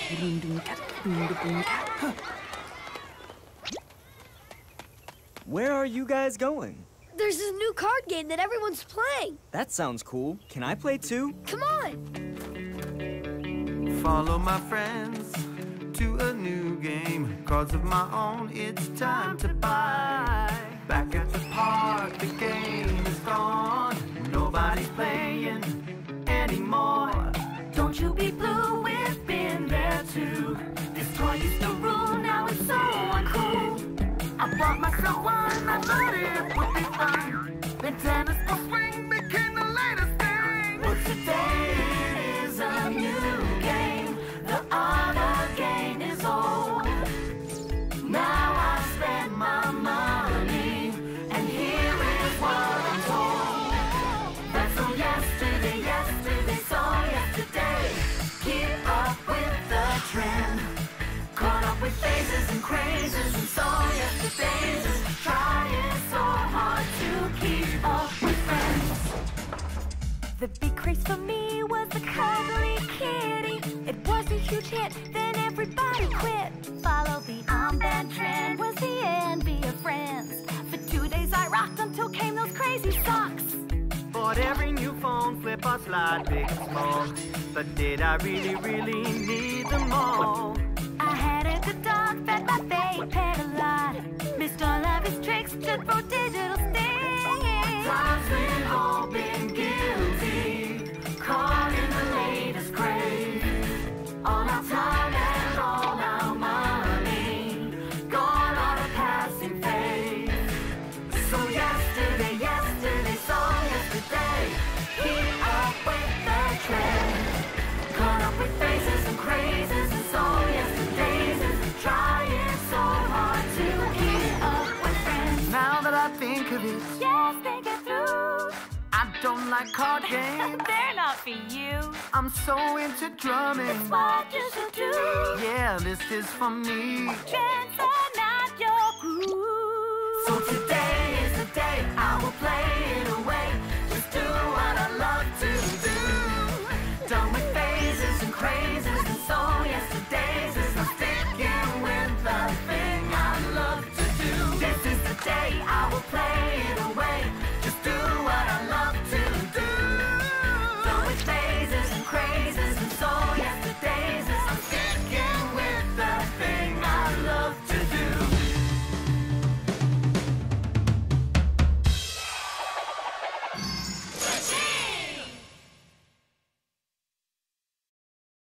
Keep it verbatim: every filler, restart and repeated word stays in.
Where are you guys going? There's this new card game that everyone's playing. That sounds cool. Can I play too? Come on. Follow my friends to a new game. Cards of my own, it's time to buy. Back at the park, the game is gone. Nobody's playing anymore. Don't you be blue, we've been there too. This toy used to rule, now it's so uncool. I bought myself one, I thought it would be fun. Then tennis or swing became the latest thing. But today it is a new game. The other game is old. Now I spend my money, and here is what I'm told. That's so yesterday, yesterday, so yesterday. Keep up with the trend. Caught up with phases and crazes, and so yesterdays is trying so hard to keep up with friends. The big craze for me was the cuddly kitty. It was a huge hit, then everybody quit. Follow the armband trend was the envy of friends. For two days I rocked until came those crazy socks. Bought every new phone, flip or slide, big and small. But did I really, really need them all? I had a good dog, fed my fate, pet a lot. Missed all of his tricks, just for digital sting. Times we've all been guilty, caught in the latest craze. All our time and all our money, gone on a passing phase. So yesterday, yesterday, so yesterday, keep up with the trend. Caught up with phases and crazes, and so yesterdays is trying so hard to keep up with friends. Now that I think of it, Yes, think it through. I don't like card games. They're not for you. I'm so into drumming. It's what you should do. Yeah, this is for me. Trends are not your groove. So today is the day I will play it away.